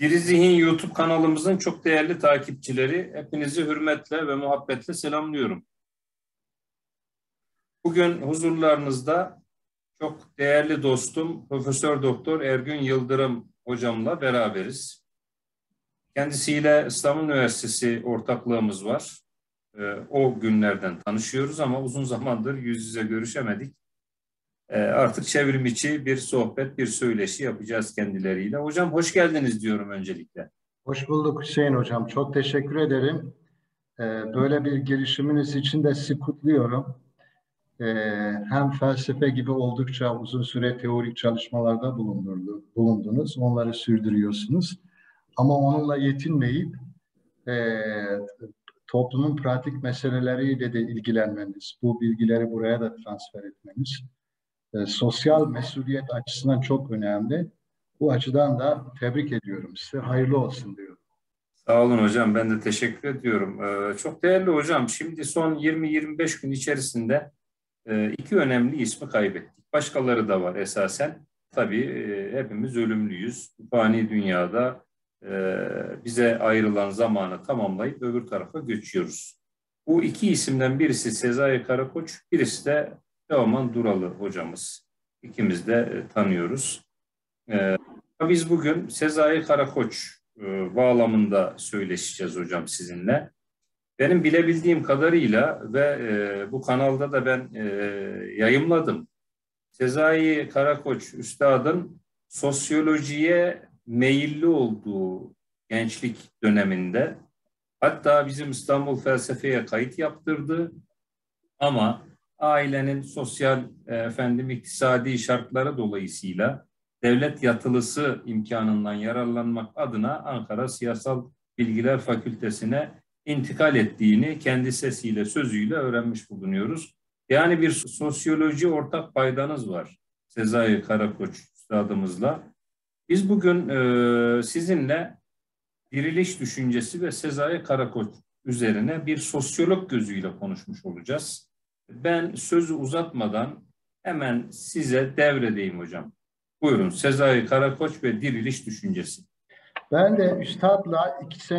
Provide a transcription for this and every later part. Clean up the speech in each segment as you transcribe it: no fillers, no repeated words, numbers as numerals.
Diri Zihin YouTube kanalımızın çok değerli takipçileri, hepinizi hürmetle ve muhabbetle selamlıyorum. Bugün huzurlarınızda çok değerli dostum Profesör Doktor Ergün Yıldırım hocamla beraberiz. Kendisiyle İstanbul Üniversitesi ortaklığımız var. O günlerden tanışıyoruz ama uzun zamandır yüz yüze görüşemedik. Artık çevrim içi bir sohbet, bir söyleşi yapacağız kendileriyle. Hocam hoş geldiniz diyorum öncelikle. Hoş bulduk Hüseyin Hocam. Çok teşekkür ederim. Böyle bir girişiminiz için de sizi kutluyorum. Hem felsefe gibi oldukça uzun süre teorik çalışmalarda bulundunuz. Onları sürdürüyorsunuz. Ama onunla yetinmeyip toplumun pratik meseleleriyle de ilgilenmeniz, bu bilgileri buraya da transfer etmeniz, sosyal mesuliyet açısından çok önemli. Bu açıdan da tebrik ediyorum size. Hayırlı olsun diyorum. Sağ olun hocam. Ben de teşekkür ediyorum. Çok değerli hocam. Şimdi son 20-25 gün içerisinde iki önemli ismi kaybettik. Başkaları da var esasen. Tabii hepimiz ölümlüyüz. Fani dünyada bize ayrılan zamanı tamamlayıp öbür tarafa göçüyoruz. Bu iki isimden birisi Sezai Karakoç, birisi de Teoman Duralı hocamız. İkimiz de tanıyoruz. Biz bugün Sezai Karakoç bağlamında söyleşeceğiz hocam sizinle. Benim bilebildiğim kadarıyla ve bu kanalda da ben yayımladım. Sezai Karakoç Üstad'ın sosyolojiye meyilli olduğu gençlik döneminde, hatta bizim İstanbul Felsefe'ye kayıt yaptırdı ama ailenin sosyal iktisadi şartları dolayısıyla devlet yatılısı imkanından yararlanmak adına Ankara Siyasal Bilgiler Fakültesine intikal ettiğini kendi sesiyle, sözüyle öğrenmiş bulunuyoruz. Yani bir sosyoloji ortak paydanız var Sezai Karakoç üstadımızla. Biz bugün sizinle diriliş düşüncesi ve Sezai Karakoç üzerine bir sosyolog gözüyle konuşmuş olacağız. Ben sözü uzatmadan hemen size devredeyim hocam. Buyurun, Sezai Karakoç ve diriliş düşüncesi. Ben de üstadla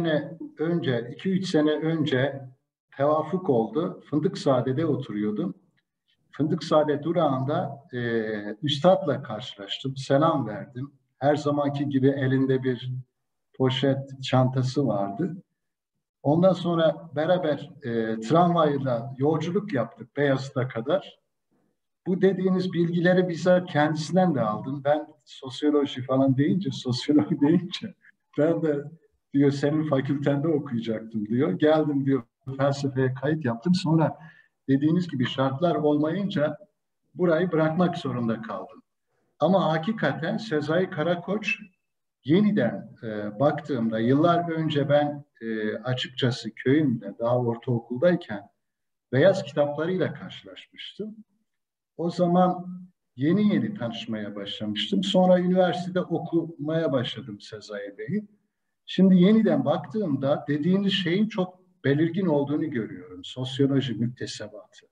2-3 sene önce tevafuk oldu. Fındıkzade'de oturuyordum. Fındıkzade durağında üstadla karşılaştım. Selam verdim. Her zamanki gibi elinde bir poşet çantası vardı. Ondan sonra beraber tramvayla yolculuk yaptık Beyazıt'a kadar. Bu dediğiniz bilgileri bize kendisinden de aldım. Ben sosyoloji falan deyince, sosyolog deyince ben de diyor senin fakültende okuyacaktım diyor. Geldim diyor felsefeye kayıt yaptım. Sonra dediğiniz gibi şartlar olmayınca burayı bırakmak zorunda kaldım. Ama hakikaten Sezai Karakoç yeniden baktığımda yıllar önce ben açıkçası köyümde daha ortaokuldayken beyaz kitaplarıyla karşılaşmıştım. O zaman yeni tanışmaya başlamıştım. Sonra üniversitede okumaya başladım Sezai Bey'i. Şimdi yeniden baktığımda dediğiniz şeyin çok belirgin olduğunu görüyorum. Sosyoloji müktesebatı.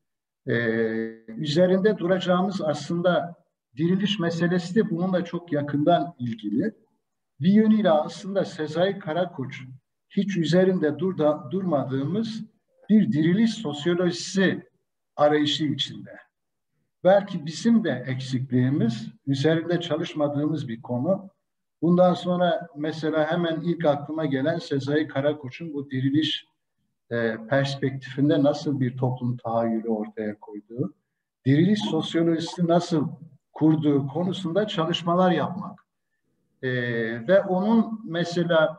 Üzerinde duracağımız aslında diriliş meselesi de bununla çok yakından ilgili. Bir yönüyle aslında Sezai Karakoç hiç üzerinde durmadığımız bir diriliş sosyolojisi arayışı içinde. Belki bizim de eksikliğimiz, üzerinde çalışmadığımız bir konu. Bundan sonra mesela hemen ilk aklıma gelen Sezai Karakoç'un bu diriliş perspektifinde nasıl bir toplum tahayyülü ortaya koyduğu, diriliş sosyolojisi nasıl kurduğu konusunda çalışmalar yapmak. Ve onun mesela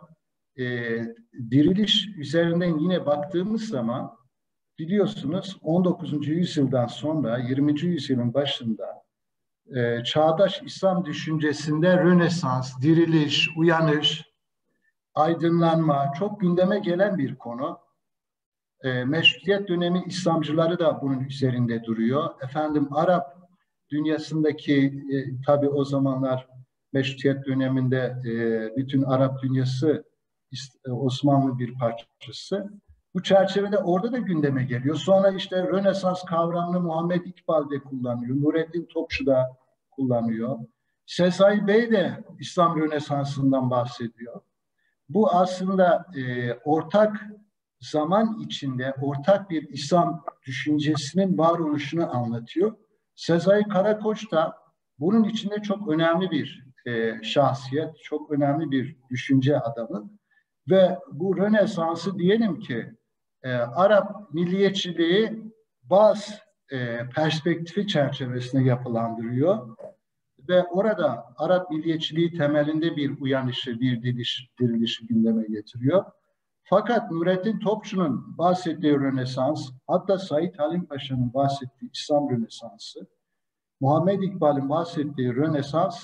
diriliş üzerinden yine baktığımız zaman biliyorsunuz 19. yüzyıldan sonra 20. yüzyılın başında çağdaş İslam düşüncesinde Rönesans, diriliş, uyanış, aydınlanma çok gündeme gelen bir konu. Meşrutiyet dönemi İslamcıları da bunun üzerinde duruyor. Arap dünyasındaki tabii o zamanlar Meşrutiyet döneminde bütün Arap dünyası Osmanlı bir parçası. Bu çerçevede orada da gündeme geliyor. Sonra işte Rönesans kavramını Muhammed İkbal de kullanıyor. Nureddin Topçu da kullanıyor. Sezai Bey de İslam Rönesansı'ndan bahsediyor. Bu aslında ortak zaman içinde ortak bir İslam düşüncesinin varoluşunu anlatıyor. Sezai Karakoç da bunun içinde çok önemli bir şahsiyet, çok önemli bir düşünce adamı. Ve bu Rönesans'ı diyelim ki Arap milliyetçiliği bazı perspektifi çerçevesinde yapılandırıyor. Ve orada Arap milliyetçiliği temelinde bir uyanışı, bir dirilişi gündeme getiriyor. Fakat Nurettin Topçu'nun bahsettiği Rönesans, hatta Said Halim Paşa'nın bahsettiği İslam Rönesansı, Muhammed İkbal'in bahsettiği Rönesans,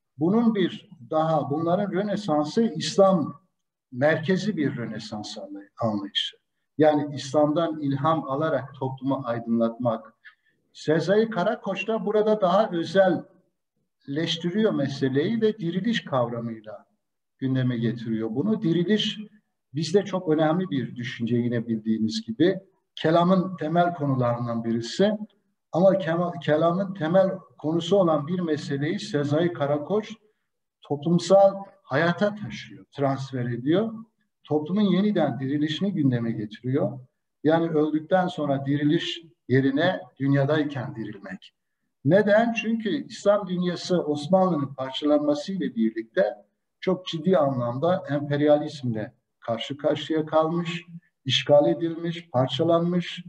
bunların Rönesansı İslam merkezi bir Rönesans anlayışı. Yani İslam'dan ilham alarak toplumu aydınlatmak. Sezai Karakoç da burada daha özelleştiriyor meseleyi ve diriliş kavramıyla gündeme getiriyor bunu. Diriliş bizde çok önemli bir düşünce, yine bildiğiniz gibi. Kelamın temel konularından birisi. Ama kelamın temel konusu olan bir meseleyi Sezai Karakoç toplumsal hayata taşıyor, transfer ediyor. Toplumun yeniden dirilişini gündeme getiriyor. Yani öldükten sonra diriliş yerine dünyadayken dirilmek. Neden? Çünkü İslam dünyası Osmanlı'nın parçalanmasıyla birlikte çok ciddi anlamda emperyalizmle karşı karşıya kalmış, işgal edilmiş, parçalanmış,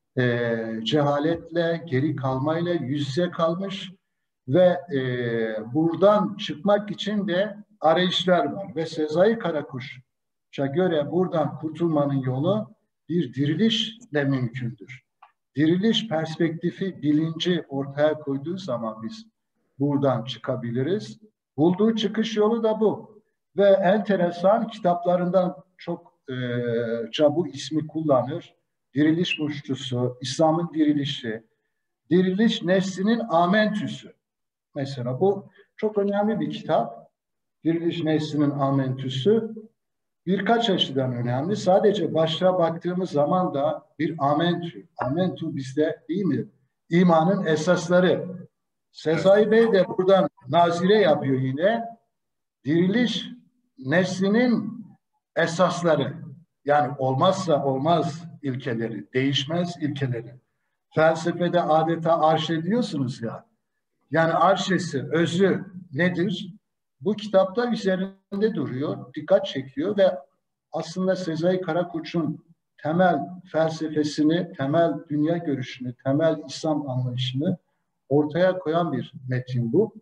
cehaletle, geri kalmayla yüz yüze kalmış ve buradan çıkmak için de arayışlar var. Ve Sezai Karakoç'a göre buradan kurtulmanın yolu bir dirilişle mümkündür. Diriliş perspektifi, bilinci ortaya koyduğu zaman biz buradan çıkabiliriz. Bulduğu çıkış yolu da bu. Ve enteresan, kitaplarından çokça bu ismi kullanır. Diriliş Muştusu, İslam'ın dirilişi, diriliş neslinin amentüsü. Mesela bu çok önemli bir kitap. Diriliş neslinin amentüsü birkaç açıdan önemli. Sadece başlığa baktığımız zaman da bir amentü. Amentü bizde değil mi? İmanın esasları. Sezai Bey de buradan nazire yapıyor yine. Diriliş neslinin esasları. Yani olmazsa olmaz ilkeleri, değişmez ilkeleri. Felsefede adeta arşediyorsunuz ya. Yani arşesi, özü nedir? Bu kitapta üzerinde duruyor, dikkat çekiyor ve aslında Sezai Karakoç'un temel felsefesini, temel dünya görüşünü, temel İslam anlayışını ortaya koyan bir metin bu.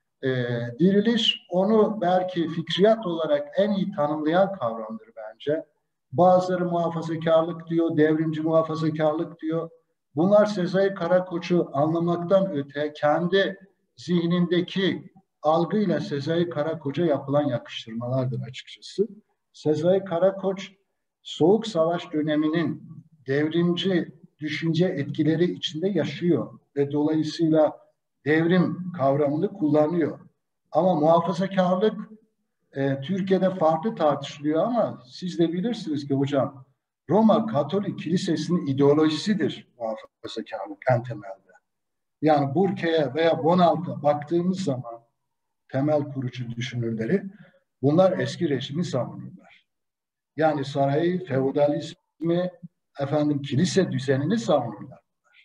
Diriliş onu belki fikriyat olarak en iyi tanımlayan kavramdır bence. Bazıları muhafazakarlık diyor, devrimci muhafazakarlık diyor. Bunlar Sezai Karakoç'u anlamaktan öte kendi zihnindeki algıyla Sezai Karakoç'a yapılan yakıştırmalardır açıkçası. Sezai Karakoç Soğuk Savaş döneminin devrimci düşünce etkileri içinde yaşıyor ve dolayısıyla devrim kavramını kullanıyor. Ama muhafazakarlık Türkiye'de farklı tartışılıyor ama siz de bilirsiniz ki hocam, Roma Katolik Kilisesi'nin ideolojisidir muhafazakarlık en temelde. Yani Burke'ye veya Bonalt'a baktığımız zaman temel kurucu düşünürleri bunlar eski rejimi savunurlar. Yani sarayı, feodalizmi, kilise düzenini savunurlar.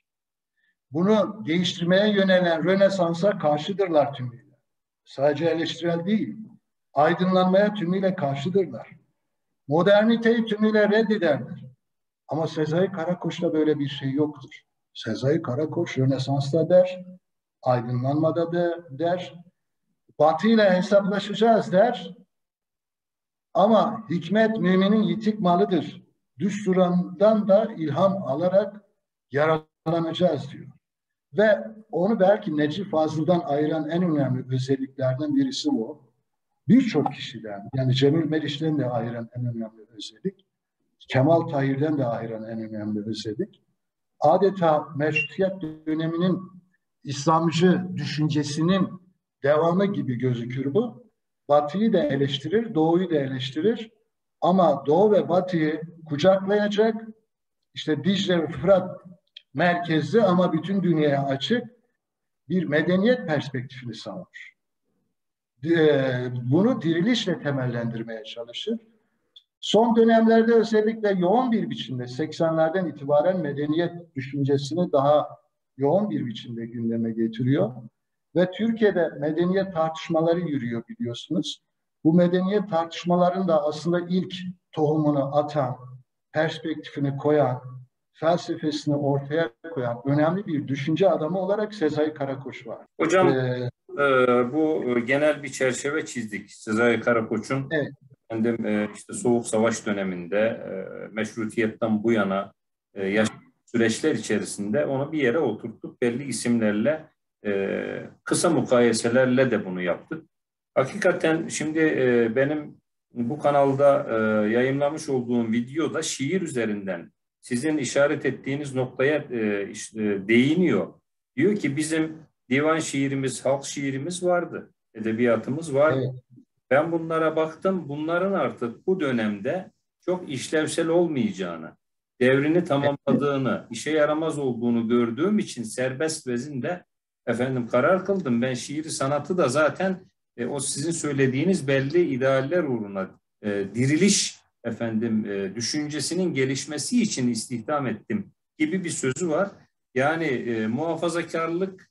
Bunu değiştirmeye yönelen Rönesans'a karşıdırlar tümüyle. Sadece eleştirel değil, aydınlanmaya tümüyle karşıdırlar. Moderniteyi tümüyle reddederler. Ama Sezai Karakoç'ta böyle bir şey yoktur. Sezai Karakoç Rönesans'ta der, aydınlanmada der, Batı ile hesaplaşacağız der, ama hikmet müminin yitik malıdır. Düsturundan da ilham alarak yararlanacağız diyor. Ve onu belki Necip Fazıl'dan ayıran en önemli özelliklerden birisi bu. Birçok kişiden, yani Cemil Meriç'ten de ayıran en önemli özellik, Kemal Tahir'den de ayıran en önemli özellik, adeta Meşrutiyet döneminin İslamcı düşüncesinin devamı gibi gözükür bu. Batı'yı da eleştirir, Doğu'yu da eleştirir. Ama Doğu ve Batı'yı kucaklayacak, işte Dicle ve Fırat merkezli ama bütün dünyaya açık bir medeniyet perspektifini savunur. bunu dirilişle temellendirmeye çalışır. Son dönemlerde özellikle yoğun bir biçimde 80'lerden itibaren medeniyet düşüncesini daha yoğun bir biçimde gündeme getiriyor. Ve Türkiye'de medeniyet tartışmaları yürüyor biliyorsunuz. Bu medeniyet tartışmalarında aslında ilk tohumunu atan, perspektifini koyan, felsefesini ortaya koyan önemli bir düşünce adamı olarak Sezai Karakoç var. Hocam bu genel bir çerçeve çizdik. Sezai Karakoç'un evet. işte Soğuk Savaş döneminde meşrutiyetten bu yana süreçler içerisinde onu bir yere oturttuk. Belli isimlerle kısa mukayeselerle de bunu yaptık. Hakikaten şimdi benim bu kanalda yayınlamış olduğum videoda şiir üzerinden sizin işaret ettiğiniz noktaya işte değiniyor. Diyor ki bizim divan şiirimiz, halk şiirimiz vardı, edebiyatımız vardı. Evet. Ben bunlara baktım, bunların artık bu dönemde çok işlevsel olmayacağını, devrini tamamladığını, işe yaramaz olduğunu gördüğüm için serbest vezinde karar kıldım. Ben şiiri sanatı da zaten o sizin söylediğiniz belli idealler uğruna diriliş düşüncesinin gelişmesi için istihdam ettim gibi bir sözü var. Yani muhafazakarlık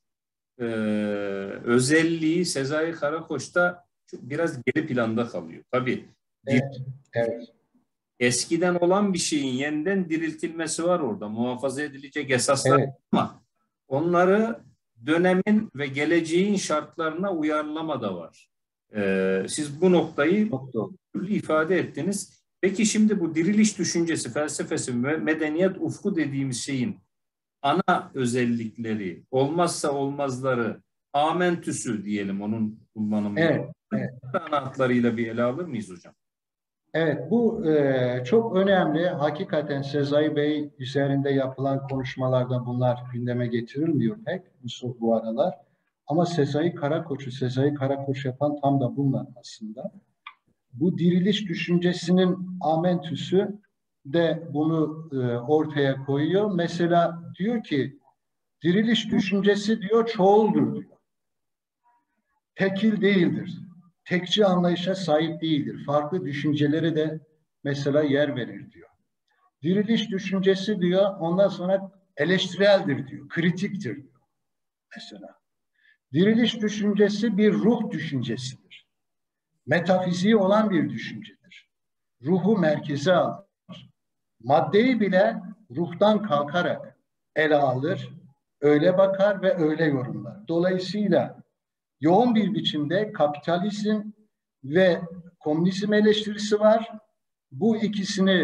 özelliği Sezai Karakoç'ta biraz geri planda kalıyor. Tabii Evet, evet. eskiden olan bir şeyin yeniden diriltilmesi var orada. Muhafaza edilecek esaslar Evet. ama onları dönemin ve geleceğin şartlarına uyarlama da var. Siz bu noktayı ifade ettiniz. Peki şimdi bu diriliş düşüncesi, felsefesi ve medeniyet ufku dediğimiz şeyin ana özellikleri, olmazsa olmazları, amentüsü diyelim onun kullanımı. Evet, evet. Ana hatlarıyla bir ele alır mıyız hocam? Evet, bu çok önemli. Hakikaten Sezai Bey üzerinde yapılan konuşmalarda bunlar gündeme getirilmiyor pek bu aralar. Ama Sezai Karakoç yapan tam da bunlar aslında. Bu diriliş düşüncesinin amentüsü de bunu ortaya koyuyor. Mesela diyor ki diriliş düşüncesi diyor çoğuldur diyor. Tekil değildir. Tekçi anlayışa sahip değildir. Farklı düşüncelere de mesela yer verir diyor. Diriliş düşüncesi diyor ondan sonra eleştireldir diyor. Kritiktir diyor mesela. Diriliş düşüncesi bir ruh düşüncesidir. Metafiziği olan bir düşüncedir. Ruhu merkeze alır. Maddeyi bile ruhtan kalkarak ele alır, öyle bakar ve öyle yorumlar. Dolayısıyla yoğun bir biçimde kapitalizm ve komünizm eleştirisi var. Bu ikisini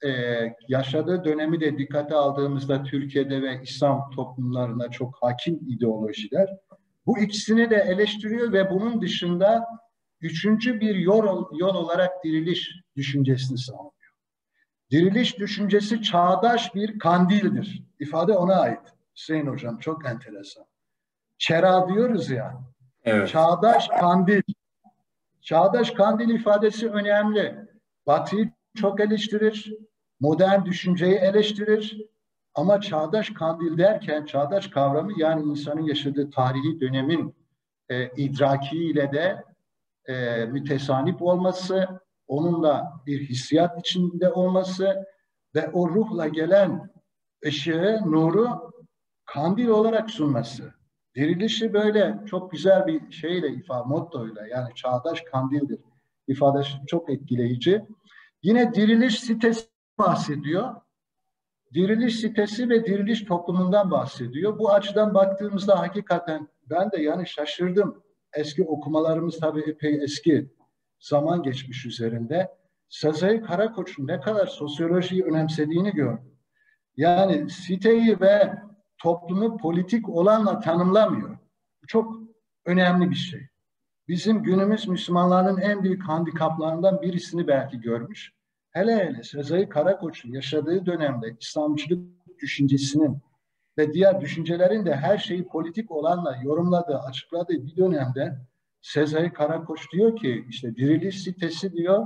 yaşadığı dönemi de dikkate aldığımızda Türkiye'de ve İslam toplumlarına çok hakim ideolojiler. Bu ikisini de eleştiriyor ve bunun dışında üçüncü bir yol olarak diriliş düşüncesini savunuyor. Diriliş düşüncesi çağdaş bir kandildir. İfade ona ait. Hüseyin Hocam çok enteresan. Çera diyoruz ya. Evet. Çağdaş kandil. Çağdaş kandil ifadesi önemli. Batı'yı çok eleştirir. Modern düşünceyi eleştirir. Ama çağdaş kandil derken çağdaş kavramı yani insanın yaşadığı tarihi dönemin idrakiyle de mütesanip olması, onunla bir hissiyat içinde olması ve o ruhla gelen ışığı, nuru kandil olarak sunması. Dirilişi böyle çok güzel bir şeyle mottoyla yani çağdaş kandildir ifadesi çok etkileyici. Yine diriliş sitesi bahsediyor. Diriliş sitesi ve diriliş toplumundan bahsediyor. Bu açıdan baktığımızda hakikaten ben de yani şaşırdım. Eski okumalarımız tabii epey eski. Zaman geçmiş üzerinde. Sezai Karakoç'un ne kadar sosyolojiyi önemsediğini gördüm. Yani siteyi ve toplumu politik olanla tanımlamıyor. Bu çok önemli bir şey. Bizim günümüz Müslümanların en büyük handikaplarından birisini belki görmüş. Hele hele Sezai Karakoç'un yaşadığı dönemde İslamcılık düşüncesinin ve diğer düşüncelerin de her şeyi politik olanla yorumladığı, açıkladığı bir dönemde Sezai Karakoç diyor ki işte diriliş sitesi diyor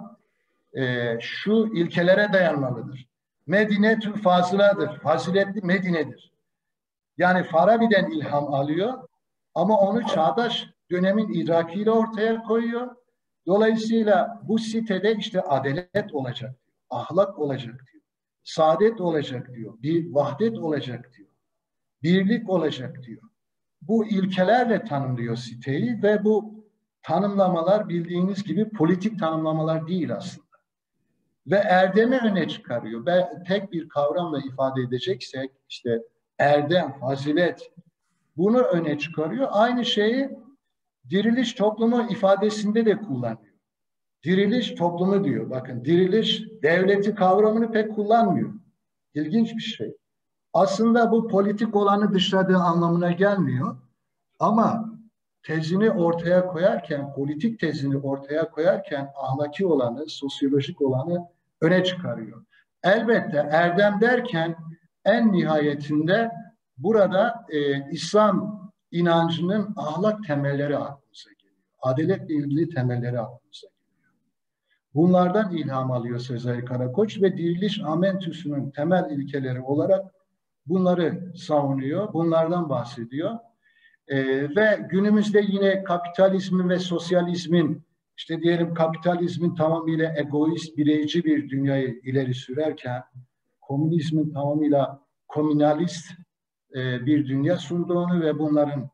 şu ilkelere dayanmalıdır. Medine-tü fazıladır, faziletli Medine'dir. Yani Farabi'den ilham alıyor Ama onu çağdaş dönemin idrakiyle ortaya koyuyor. Dolayısıyla bu sitede işte adalet olacak, ahlak olacak diyor, saadet olacak diyor, bir vahdet olacak diyor, birlik olacak diyor. Bu ilkelerle tanımlıyor siteyi ve bu tanımlamalar bildiğiniz gibi politik tanımlamalar değil aslında. Ve erdemi öne çıkarıyor. Tek bir kavramla ifade edeceksek işte erdem, fazilet bunu öne çıkarıyor. Aynı şeyi diriliş toplumu ifadesinde de kullanıyor. Diriliş toplumu diyor. Bakın diriliş devleti kavramını pek kullanmıyor. İlginç bir şey. Aslında bu politik olanı dışladığı anlamına gelmiyor. Ama tezini ortaya koyarken, politik tezini ortaya koyarken ahlaki olanı, sosyolojik olanı öne çıkarıyor. Elbette erdem derken en nihayetinde burada İslam inancının ahlak temelleri aklımıza geliyor. Adaletle ilgili temelleri aklımıza geliyor. Bunlardan ilham alıyor Sezai Karakoç ve Diriliş Amentüsü'nün temel ilkeleri olarak bunları savunuyor, bunlardan bahsediyor. Ve günümüzde yine kapitalizmin ve sosyalizmin, işte diyelim kapitalizmin tamamıyla egoist, bireyci bir dünyayı ileri sürerken, komünizmin tamamıyla komünalist bir dünya sunduğunu ve bunların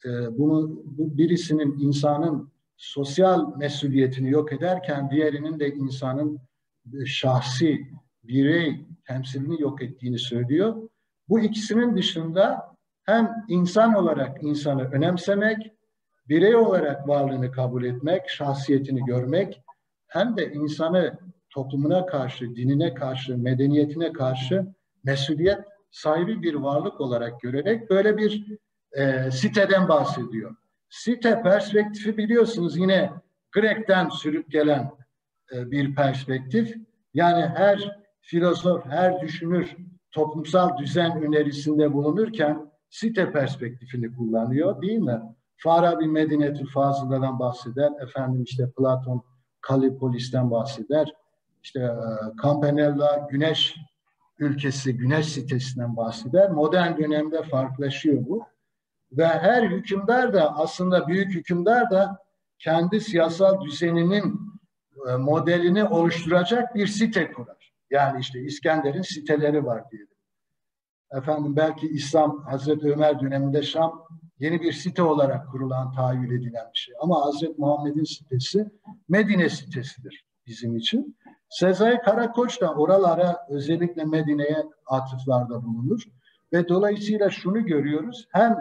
birisinin insanın sosyal mesuliyetini yok ederken diğerinin de insanın şahsi birey temsilini yok ettiğini söylüyor. Bu ikisinin dışında hem insan olarak insanı önemsemek, birey olarak varlığını kabul etmek, şahsiyetini görmek, hem de insanı toplumuna karşı, dinine karşı, medeniyetine karşı mesuliyet sahibi bir varlık olarak görerek böyle bir siteden bahsediyor. Site perspektifi biliyorsunuz yine Grek'ten sürüp gelen bir perspektif. Yani her filozof, her düşünür toplumsal düzen önerisinde bulunurken site perspektifini kullanıyor değil mi? Farabi Medinetül Fazıla'dan bahseder. Efendim işte Platon Kallipolis'ten bahseder. İşte Campanella Güneş ülkesi, Güneş sitesinden bahseder. Modern dönemde farklılaşıyor bu. Ve her hükümdar da aslında büyük hükümdar da kendi siyasal düzeninin modelini oluşturacak bir site kurar. Yani işte İskender'in siteleri var diyelim. Efendim belki İslam Hazreti Ömer döneminde Şam yeni bir site olarak kurulan, tahayyül edilen bir şey. Ama Hazreti Muhammed'in sitesi Medine sitesidir bizim için. Sezai Karakoç da oralara özellikle Medine'ye atıflarda bulunur. Ve dolayısıyla şunu görüyoruz. Hem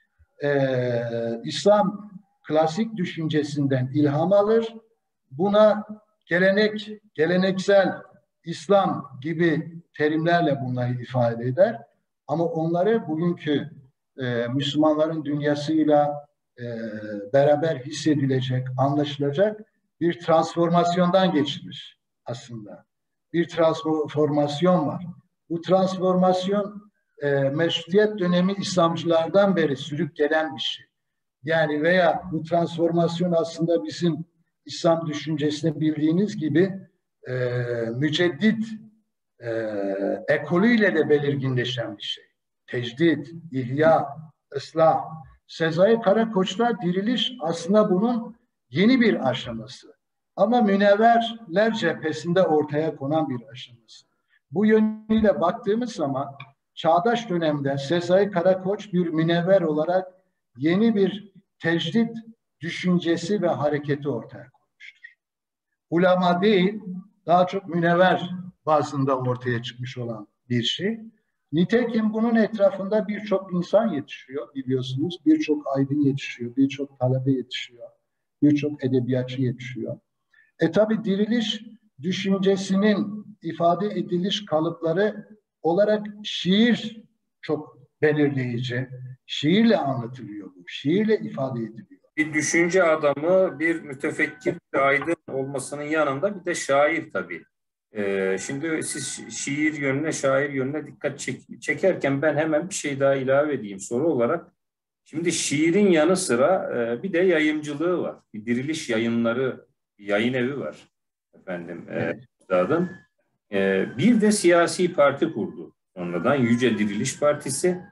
İslam klasik düşüncesinden ilham alır, buna geleneksel İslam gibi terimlerle bunları ifade eder. Ama onları bugünkü Müslümanların dünyasıyla beraber hissedilecek, anlaşılacak bir transformasyondan geçmiş aslında. Bir transformasyon var. Bu transformasyon meşrutiyet dönemi İslamcılardan beri sürüp gelen bir şey. Yani veya bu transformasyon aslında bizim İslam düşüncesini bildiğiniz gibi müceddit ekolüyle de belirginleşen bir şey. Tecdit, ihya, ıslah. Sezai Karakoç'ta diriliş aslında bunun yeni bir aşaması. Ama münevverler cephesinde ortaya konan bir aşaması. Bu yönüyle baktığımız zaman çağdaş dönemde Sezai Karakoç bir münevver olarak yeni bir tecdit düşüncesi ve hareketi ortaya koymuştur. Ulema değil, daha çok münevver bazında ortaya çıkmış olan bir şey. Nitekim bunun etrafında birçok insan yetişiyor biliyorsunuz. Birçok aydın yetişiyor, birçok talebe yetişiyor, birçok edebiyatçı yetişiyor. Tabi diriliş düşüncesinin ifade ediliş kalıpları olarak şiir çok belirleyici. Şiirle anlatılıyor bu, şiirle ifade ediliyor. Bir düşünce adamı, bir mütefekkir, bir aydın olmasının yanında bir de şair tabii. Şimdi siz şiir yönüne, şair yönüne dikkat çekerken ben hemen bir şey daha ilave edeyim soru olarak. Şimdi şiirin yanı sıra bir de yayımcılığı var. Bir Diriliş Yayınları, yayın evi var efendim. Evet. Bir de siyasi parti kurdu. Sonradan Yüce Diriliş Partisi.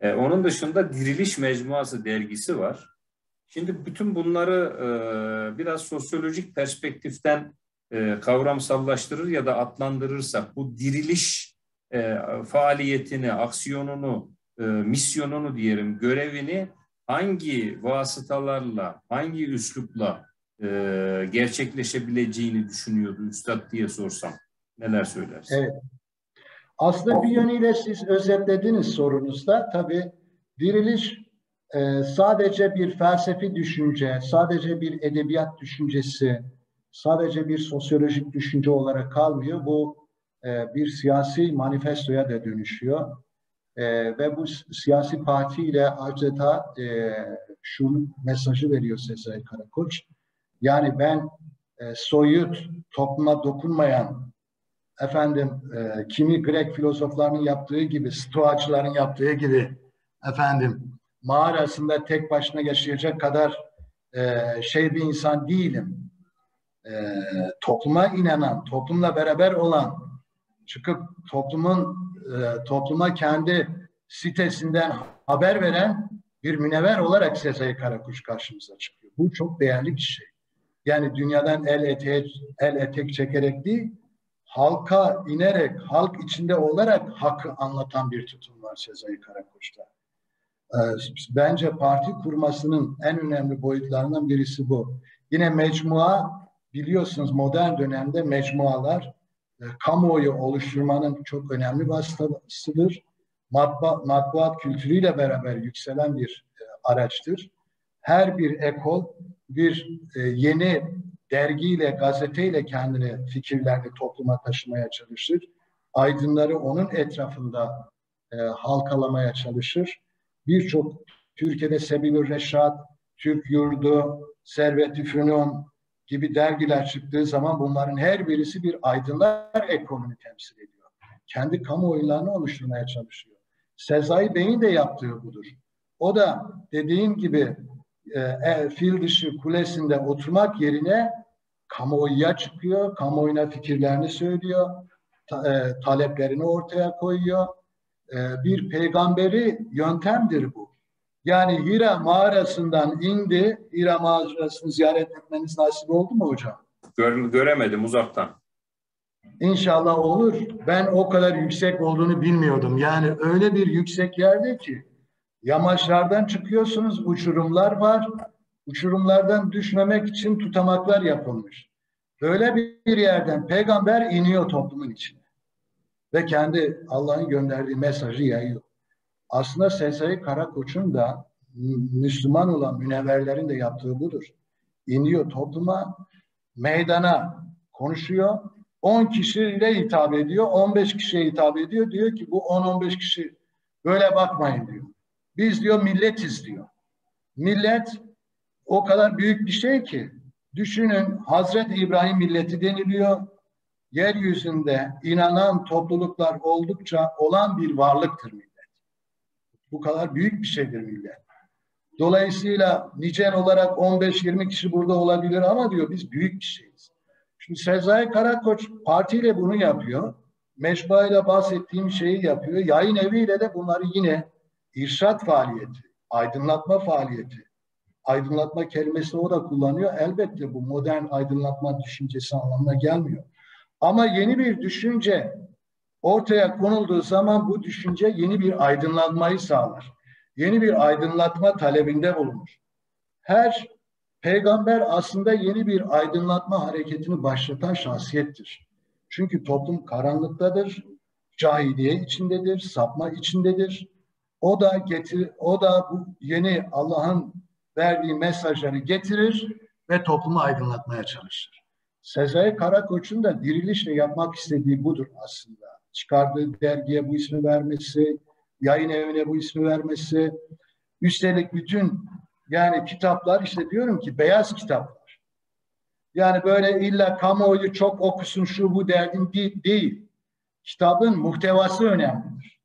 Onun dışında Diriliş Mecmuası dergisi var. Şimdi bütün bunları biraz sosyolojik perspektiften kavramsallaştırır ya da adlandırırsak bu diriliş faaliyetini, aksiyonunu, misyonunu diyelim, görevini hangi vasıtalarla, hangi üslupla gerçekleşebileceğini düşünüyordu Üstad diye sorsam neler söylersin? Evet. Aslında bir yönüyle siz özetlediniz sorunuzda. Tabii diriliş sadece bir felsefi düşünce, sadece bir edebiyat düşüncesi, sadece bir sosyolojik düşünce olarak kalmıyor. Bu bir siyasi manifestoya da dönüşüyor. Ve bu siyasi partiyle adeta şu mesajı veriyor Sezai Karakoç. Yani ben soyut, topluma dokunmayan, kimi Grek filozoflarının yaptığı gibi, Stoacıların yaptığı gibi mağarasında tek başına yaşayacak kadar bir insan değilim. Topluma inanan, toplumla beraber olan, çıkıp topluma kendi sitesinden haber veren bir münevver olarak Sezai Karakoç karşımıza çıkıyor. Bu çok değerli bir şey. Yani dünyadan el etek çekerek değil, halka inerek, halk içinde olarak hakkı anlatan bir tutum var Sezai Karakoç'ta. Bence parti kurmasının en önemli boyutlarından birisi bu. Yine mecmua, biliyorsunuz modern dönemde mecmualar kamuoyu oluşturmanın çok önemli vasıtasıdır. Matbuat kültürüyle beraber yükselen bir araçtır. Her bir ekol bir yeni dergiyle, gazeteyle kendini, fikirlerini topluma taşımaya çalışır. Aydınları onun etrafında halkalamaya çalışır. Birçok Türkiye'de Sebil-ül Reşat, Türk Yurdu, Servet-i Fünun gibi dergiler çıktığı zaman bunların her birisi bir aydınlar ekolünü temsil ediyor. Kendi kamuoylarını oluşturmaya çalışıyor. Sezai Bey'in de yaptığı budur. O da dediğim gibi fil dışı kulesinde oturmak yerine kamuoyuna çıkıyor, kamuoyuna fikirlerini söylüyor, taleplerini ortaya koyuyor. Bir peygamberi yöntemdir bu. Yani Hira mağarasından indi. Hira mağarasını ziyaret etmeniz nasip oldu mu hocam? Göremedim uzaktan. İnşallah olur. Ben o kadar yüksek olduğunu bilmiyordum. Yani öyle bir yüksek yerde ki yamaçlardan çıkıyorsunuz, uçurumlar var. Uçurumlardan düşmemek için tutamaklar yapılmış. Böyle bir yerden peygamber iniyor toplumun içine. Ve kendi Allah'ın gönderdiği mesajı yayıyor. Aslında Sezai Karakoç'un da Müslüman olan münevverlerin de yaptığı budur. İniyor topluma, meydana konuşuyor. 10 kişiyle hitap ediyor, 15 kişiye hitap ediyor. Diyor ki bu 10-15 kişi böyle bakmayın diyor. Biz diyor milletiz diyor. Millet o kadar büyük bir şey ki düşünün Hazreti İbrahim milleti deniliyor. Yeryüzünde inanan topluluklar oldukça olan bir varlıktır millet. Bu kadar büyük bir şeydir millet. Dolayısıyla nicel olarak 15-20 kişi burada olabilir ama diyor biz büyük bir şeyiz. Şimdi Sezai Karakoç partiyle bunu yapıyor. Meşbayla bahsettiğim şeyi yapıyor. Yayın eviyle de bunları yine irşat faaliyeti, aydınlatma faaliyeti. Aydınlatma kelimesini o da kullanıyor. Elbette bu modern aydınlatma düşüncesi anlamına gelmiyor. Ama yeni bir düşünce ortaya konulduğu zaman bu düşünce yeni bir aydınlanmayı sağlar. Yeni bir aydınlatma talebinde bulunur. Her peygamber aslında yeni bir aydınlatma hareketini başlatan şahsiyettir. Çünkü toplum karanlıktadır, cahiliye içindedir, sapma içindedir. O da bu yeni Allah'ın verdiği mesajları getirir ve toplumu aydınlatmaya çalışır. Sezai Karakoç'un da dirilişle yapmak istediği budur aslında. Çıkardığı dergiye bu ismi vermesi, yayın evine bu ismi vermesi, üstelik bütün yani kitaplar işte diyorum ki beyaz kitaplar. Yani böyle illa kamuoyu çok okusun şu bu derdim değil. Kitabın muhtevası önemlidir.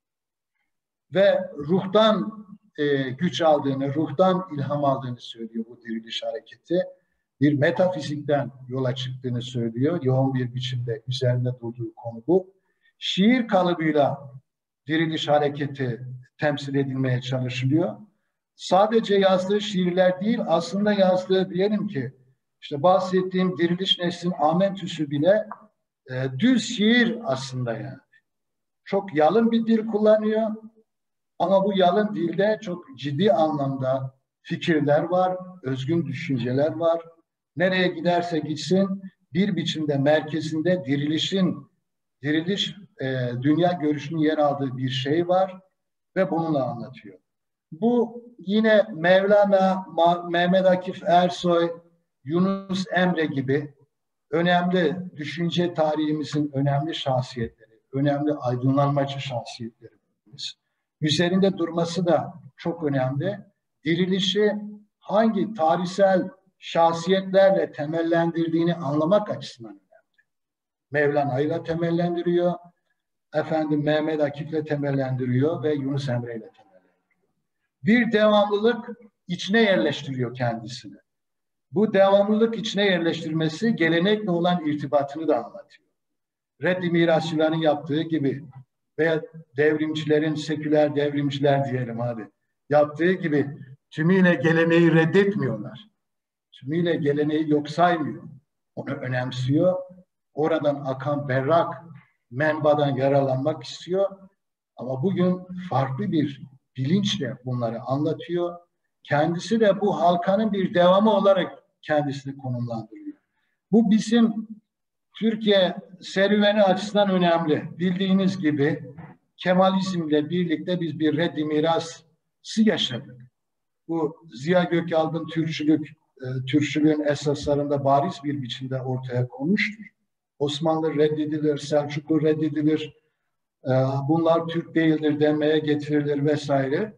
Ve ruhtan güç aldığını, ruhtan ilham aldığını söylüyor bu diriliş hareketi. Bir metafizikten yola çıktığını söylüyor. Yoğun bir biçimde üzerinde durduğu konu bu. Şiir kalıbıyla diriliş hareketi temsil edilmeye çalışılıyor. Sadece yazdığı şiirler değil, aslında yazdığı diyelim ki işte bahsettiğim Diriliş Neslin Amentüsü bile düz şiir aslında yani. Çok yalın bir dil kullanıyor ama bu yalın dilde çok ciddi anlamda fikirler var, özgün düşünceler var. Nereye giderse gitsin bir biçimde merkezinde diriliş dünya görüşünün yer aldığı bir şey var ve bununla anlatıyor. Bu yine Mevlana, Mehmet Akif Ersoy, Yunus Emre gibi önemli düşünce tarihimizin önemli şahsiyetleri, önemli aydınlanmacı şahsiyetlerimiz. Üzerinde durması da çok önemli. Dirilişi hangi tarihsel şahsiyetlerle temellendirdiğini anlamak açısından önemli. Mevlana'yla temellendiriyor, Mehmet Akif'le temellendiriyor ve Yunus Emre'yle temellendiriyor. Bir devamlılık içine yerleştiriyor kendisini. Bu devamlılık içine yerleştirmesi gelenekle olan irtibatını da anlatıyor. Reddi mirasçıların yaptığı gibi veya devrimcilerin, seküler devrimciler diyelim hadi, yaptığı gibi tümüyle geleneği reddetmiyorlar. Tümüyle geleneği yok saymıyor. Onu önemsiyor. Oradan akan berrak menbadan yararlanmak istiyor. Ama bugün farklı bir bilinçle bunları anlatıyor. Kendisi de bu halkanın bir devamı olarak kendisini konumlandırıyor. Bu bizim Türkiye serüveni açısından önemli. Bildiğiniz gibi Kemalizmle birlikte biz bir reddi mirası yaşadık. Bu Ziya Gökalp'ın Türkçülüğün esaslarında bariz bir biçimde ortaya konmuştur. Osmanlı reddedilir, Selçuklu reddedilir, bunlar Türk değildir demeye getirilir vesaire.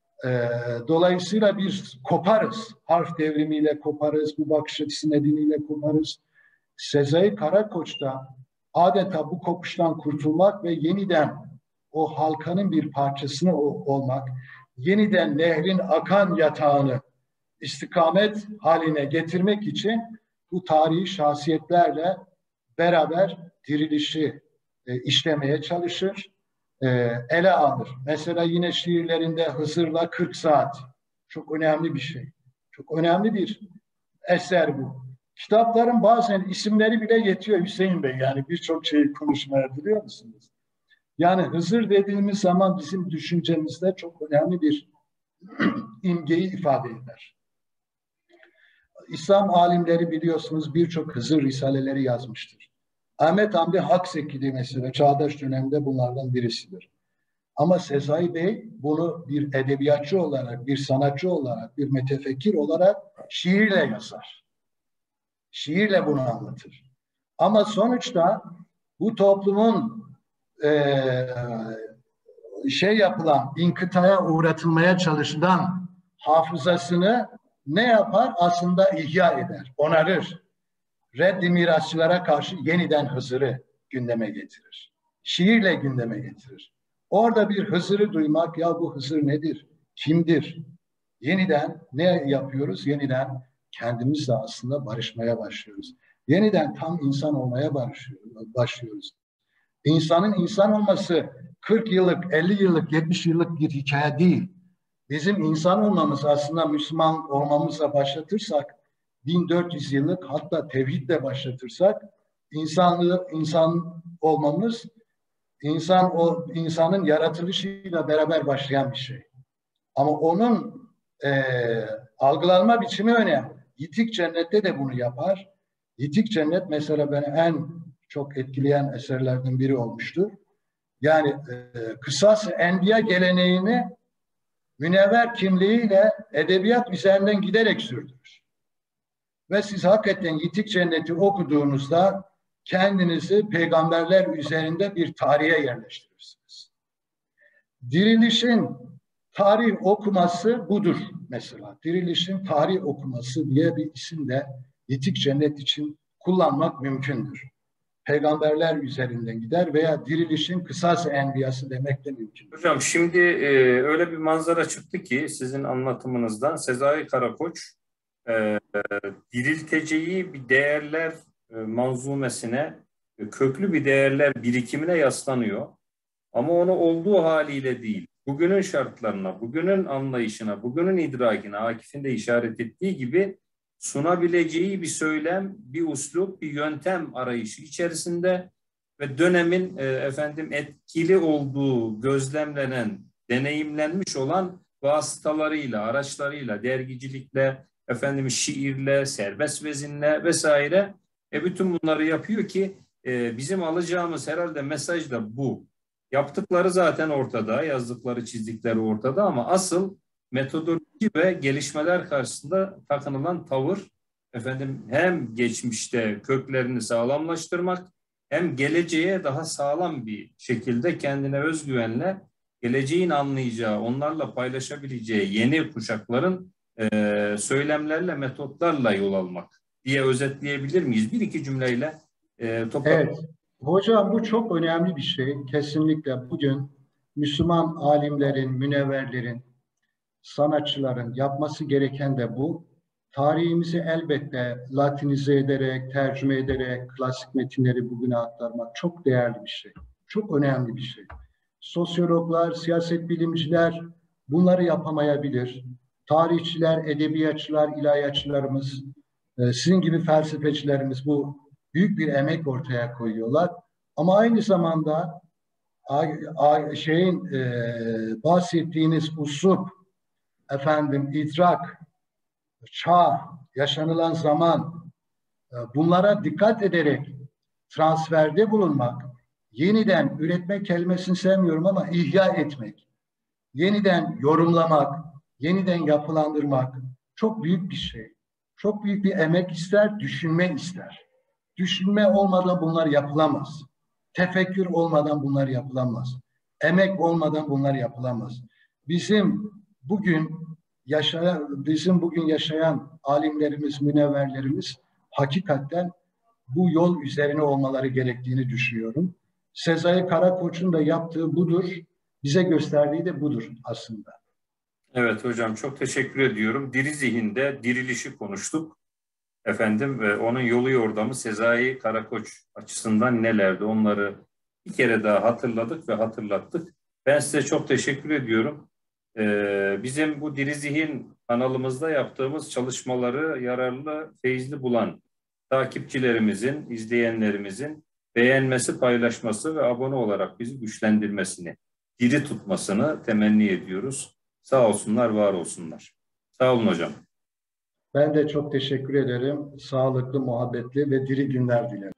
Dolayısıyla biz koparız. Harf devrimiyle koparız, bu bakış açısı nedeniyle koparız. Sezai Karakoç da adeta bu kopuştan kurtulmak ve yeniden o halkanın bir parçasını olmak, yeniden nehrin akan yatağını istikamet haline getirmek için bu tarihi şahsiyetlerle beraber dirilişi işlemeye çalışır, ele alır. Mesela yine şiirlerinde Hızır'la 40 saat. Çok önemli bir şey. Çok önemli bir eser bu. Kitapların bazen isimleri bile yetiyor Hüseyin Bey. Yani birçok şeyi konuşmaya biliyor musunuz? Yani Hızır dediğimiz zaman bizim düşüncemizde çok önemli bir imgeyi ifade eder. İslam alimleri biliyorsunuz birçok Hızır risaleleri yazmıştır. Ahmet Hamdi Hakseki mesela çağdaş dönemde bunlardan birisidir. Ama Sezai Bey bunu bir edebiyatçı olarak, bir sanatçı olarak, bir metefekkir olarak şiirle yazar. Şiirle bunu anlatır. Ama sonuçta bu toplumun inkıtaya uğratılmaya çalışılan hafızasını ne yapar? Aslında ihya eder, onarır. Reddi mirasçılara karşı yeniden Hızır'ı gündeme getirir. Şiirle gündeme getirir. Orada bir Hızır'ı duymak, ya bu Hızır nedir? Kimdir? Yeniden ne yapıyoruz? Yeniden kendimizle aslında barışmaya başlıyoruz. Yeniden tam insan olmaya başlıyoruz. İnsanın insan olması 40 yıllık, 50 yıllık, 70 yıllık bir hikaye değil. Bizim insan olmamız aslında Müslüman olmamızla başlatırsak 1400 yıllık, hatta tevhidle başlatırsak insan olmamız insanın yaratılışıyla beraber başlayan bir şey. Ama onun algılanma biçimi önemli. Yitik Cennet'te de bunu yapar. Yitik Cennet mesela beni en çok etkileyen eserlerden biri olmuştur. Yani Kısas-ı Enbiya geleneğini münevver kimliğiyle edebiyat üzerinden giderek sürdürür. Ve siz hakikaten Yitik Cennet'i okuduğunuzda kendinizi peygamberler üzerinde bir tarihe yerleştirirsiniz. Dirilişin tarih okuması budur mesela. Dirilişin tarih okuması diye bir isim de Yitik Cennet için kullanmak mümkündür. Peygamberler üzerinden gider veya dirilişin Kısas-ı Enbiyası demek de mümkün. Hocam şimdi öyle bir manzara çıktı ki sizin anlatımınızdan Sezai Karakoç dirilteceği bir değerler manzumesine, köklü bir değerler birikimine yaslanıyor. Ama onu olduğu haliyle değil, bugünün şartlarına, bugünün anlayışına, bugünün idrakine, Akif'in de işaret ettiği gibi sunabileceği bir söylem, bir üslup, bir yöntem arayışı içerisinde ve dönemin etkili olduğu, gözlemlenen, deneyimlenmiş olan vasıtalarıyla, araçlarıyla, dergicilikle, şiirle, serbest vezinle vesaire bütün bunları yapıyor ki bizim alacağımız herhalde mesaj da bu. Yaptıkları zaten ortada, yazdıkları, çizdikleri ortada ama asıl metodoloji ve gelişmeler karşısında takınılan tavır hem geçmişte köklerini sağlamlaştırmak hem geleceğe daha sağlam bir şekilde kendine özgüvenle geleceğin anlayacağı, onlarla paylaşabileceği yeni kuşakların söylemlerle, metotlarla yol almak diye özetleyebilir miyiz? Bir iki cümleyle Evet, hocam bu çok önemli bir şey. Kesinlikle bugün Müslüman alimlerin, münevverlerin, sanatçıların yapması gereken de bu. Tarihimizi elbette Latinize ederek, tercüme ederek, klasik metinleri bugüne aktarmak çok değerli bir şey. Çok önemli bir şey. Sosyologlar, siyaset bilimciler bunları yapamayabilir. Tarihçiler, edebiyatçılar, ilahiyatçılarımız, sizin gibi felsefecilerimiz bu büyük bir emek ortaya koyuyorlar. Ama aynı zamanda bahsettiğiniz usup, idrak, çağ, yaşanılan zaman, bunlara dikkat ederek transferde bulunmak, yeniden üretmek kelimesini sevmiyorum ama ihya etmek, yeniden yorumlamak, yeniden yapılandırmak çok büyük bir şey. Çok büyük bir emek ister, düşünme ister. Düşünme olmadan bunlar yapılamaz. Tefekkür olmadan bunlar yapılamaz. Emek olmadan bunlar yapılamaz. Bizim bugün yaşayan alimlerimiz, münevverlerimiz hakikaten bu yol üzerine olmaları gerektiğini düşünüyorum. Sezai Karakoç'un da yaptığı budur, bize gösterdiği de budur aslında. Evet hocam, çok teşekkür ediyorum. Diri zihinde dirilişi konuştuk. Onun yolu yordamı Sezai Karakoç açısından nelerdi? Onları bir kere daha hatırladık ve hatırlattık. Ben size çok teşekkür ediyorum. Bizim bu Diri Zihin kanalımızda yaptığımız çalışmaları yararlı, feyizli bulan takipçilerimizin, izleyenlerimizin beğenmesi, paylaşması ve abone olarak bizi güçlendirmesini, diri tutmasını temenni ediyoruz. Sağ olsunlar, var olsunlar. Sağ olun hocam. Ben de çok teşekkür ederim. Sağlıklı, muhabbetli ve diri günler dilerim.